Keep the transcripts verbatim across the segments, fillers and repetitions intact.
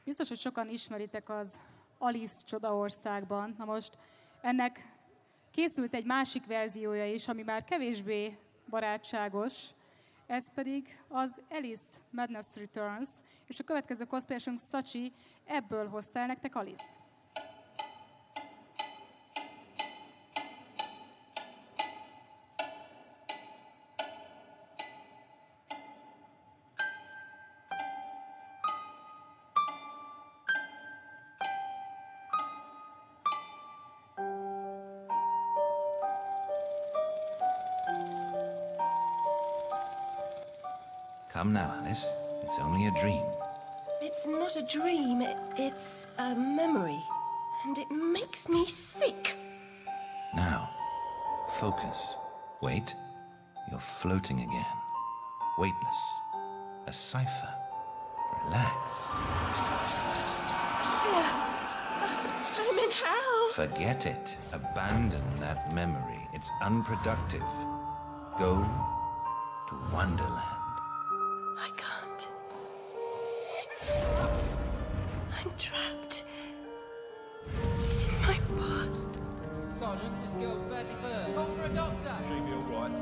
Biztos, hogy sokan ismeritek az Alice Csodaországban. Na most ennek készült egy másik verziója is, ami már kevésbé barátságos, ez pedig az Alice Madness Returns, és a következő cosplayosunk Szacsi ebből hozta el nektek Alice-t. Come now, Alice. It's only a dream. It's not a dream. It's a memory. And it makes me sick. Now, focus. Wait. You're floating again. Weightless. A cipher. Relax. I'm in hell. Forget it. Abandon that memory. It's unproductive. Go to Wonderland. I can't. I'm trapped in my past. Sergeant, this girl's badly burned. Call for a doctor. She'll be all right.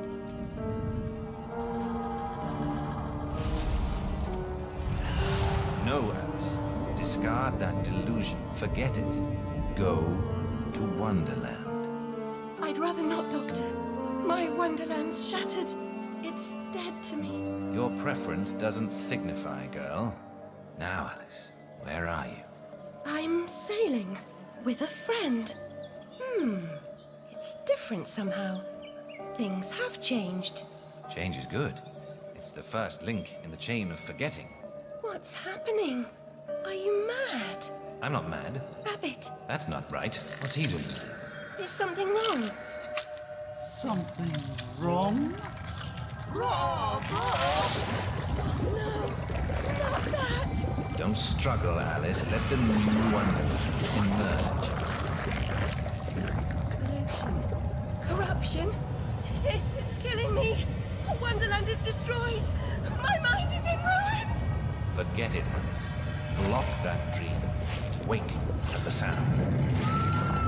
No, Alice. Discard that delusion. Forget it. Go to Wonderland. I'd rather not, Doctor. My Wonderland's shattered. It's dead to me. Your preference doesn't signify, girl. Now, Alice, where are you? I'm sailing with a friend. Hmm. It's different somehow. Things have changed. Change is good. It's the first link in the chain of forgetting. What's happening? Are you mad? I'm not mad. Rabbit, That's not right. What's he doing? is something wrong? Something wrong? No, not that. Don't struggle, Alice. Let the new Wonderland emerge. Pollution. Corruption. It's killing me. Wonderland is destroyed. My mind is in ruins. Forget it, Alice. Block that dream. Wake at the sound.